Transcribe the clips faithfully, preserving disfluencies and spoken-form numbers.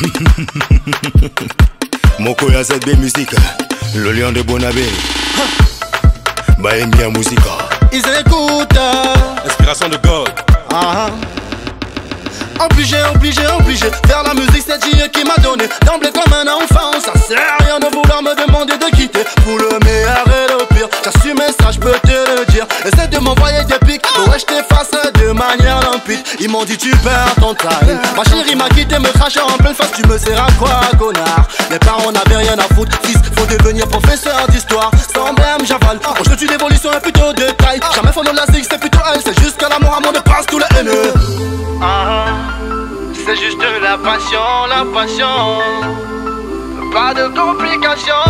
Mokoya Z B Musique, le lion de Bonabé. Bahemia Musica. Ils écoutent. Inspiration de God. Ah. Obligé, obligé, obligé. Faire la musique, c'est Dieu qui m'a donné. D'emblée comme un enfant, ça sert à rien de vouloir me demander de quitter. Pour le meilleur et le pire, j'assume ça, je peux te le dire. Essaie de m'envoyer des pics, ouais je t'efface de manière limpide. Ils m'ont dit tu perds ton time. Ma chérie m'a quitté, me crachant en pleine face. Tu me seras quoi, connard? Les parents n'avaient rien à foutre. Fils, faut devenir professeur d'histoire. Sans blême, j'avale. Oh, je suis d'évolution et plutôt de taille. Jamais follow la zig, c'est plutôt elle. C'est juste que l'amour à moi me passe tous les haineux. Ah, c'est juste la passion, la passion. Pas de complications.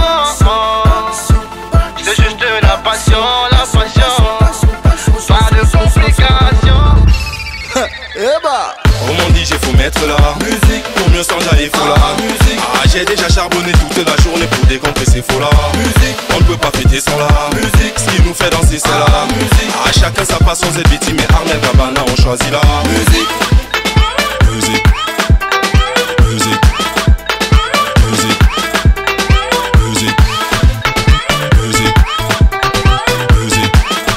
C'est juste la passion, la passion. Pas de complications. Eh bah. On m'en dit j'ai faut mettre la musique. Pour mieux s'enjailler faut la musique. Ah j'ai déjà charbonné toute la journée pour décompresser faut la musique. On ne peut pas fêter sans la musique. Ce qui nous fait danser c'est la musique. Ah chacun sa passion, Z B Team et Armel Gabana on choisit la musique. Musique. Musique. Musique. Musique. Musique. Musique.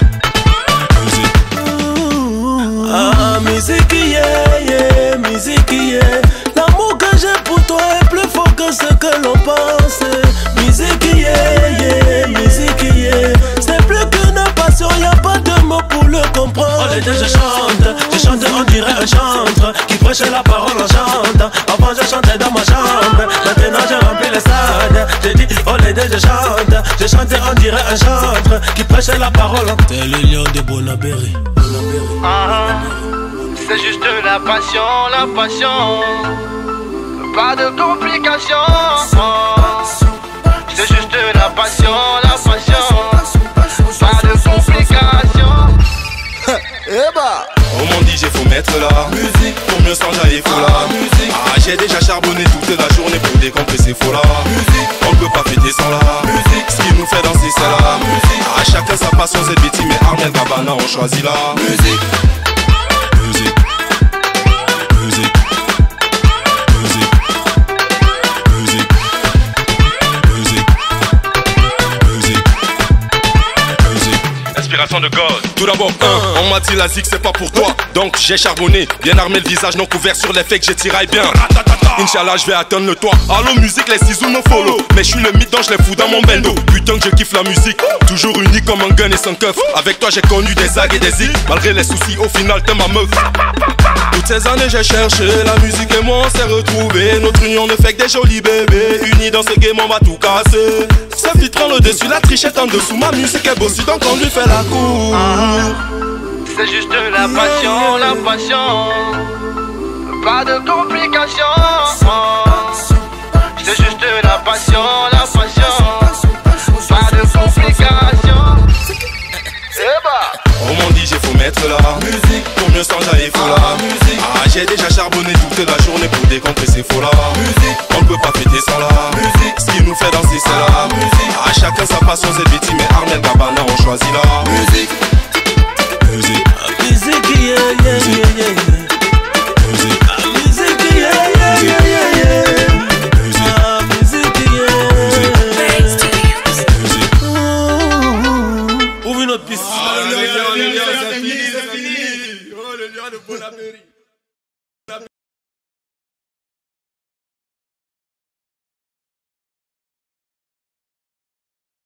Musique. Ah musique yeah yeah, musique yeah. L'amour que j'ai pour toi est plus fort que ce que l'on pense. Musique yeah yeah, musique yeah. C'est plus qu'une passion, y'a pas de mots pour le comprendre. Oh les deux je chante, je chante on dirait un chantre qui prêchait la parole en chante. Avant je chantais dans ma chambre, maintenant je remplis les stades. J'ai dit oh les deux je chante, je chantais on dirait un chantre qui prêchait la parole. T'es le lion de Bonabéry. Ah, c'est juste la passion, la passion. Pas de complications. C'est juste la passion, la passion. Pas de complications. Eh bah. On m'en dit j'ai faut mettre la musique. Pour mieux s'enjailler faut la musique. Ah j'ai déjà charbonné toute la journée pour décompresser faut la musique. On ne peut pas fêter sans la musique. Ce qui nous fait danser c'est la musique. Ah chacun sa passion, Z B Team et Armel Gabana on choisit la musique. Musique. Musique. Musique. Musique. Musique. Musique. Musique. Inspiration de God. Tout d'abord, un, on m'a dit la zig c'est pas pour toi. Donc j'ai charbonné, bien armé le visage non couvert sur les faits que j'ai tiré bien. Inch'Allah je vais atteindre le toit. Allo musique, les ciseaux non follow. Mais je suis le mythe donc je les fous dans mon bendo. Putain que je kiffe la musique, toujours unique comme un gun et sans keuf. Avec toi j'ai connu des zags et des zigs. Malgré les soucis au final t'es ma meuf. Toutes ces années j'ai cherché la musique et moi on s'est retrouvés. Notre union ne fait que des jolis bébés. Unis dans ce game on va tout casser. Ce filtre prend le dessus, la trichette en dessous. Ma musique est bossy donc on lui fait la cour. Ah, c'est juste la passion, la passion. Pas de complications. C'est juste la passion, la passion. Pas de complications. Eh bah. On m'en dit j'ai faut mettre la musique. Pour mieux s'enjailler faut la musique. Ah j'ai déjà charbonné toute la journée pour décompresser faut la musique. On ne peut pas fêter sans la musique. Ce qui nous fait danser c'est la musique. Ah chacun sa passion, Z B Team et Armel Gabana on choisit la musique. Musique. Musique yeah yeah yeah yeah. Musique.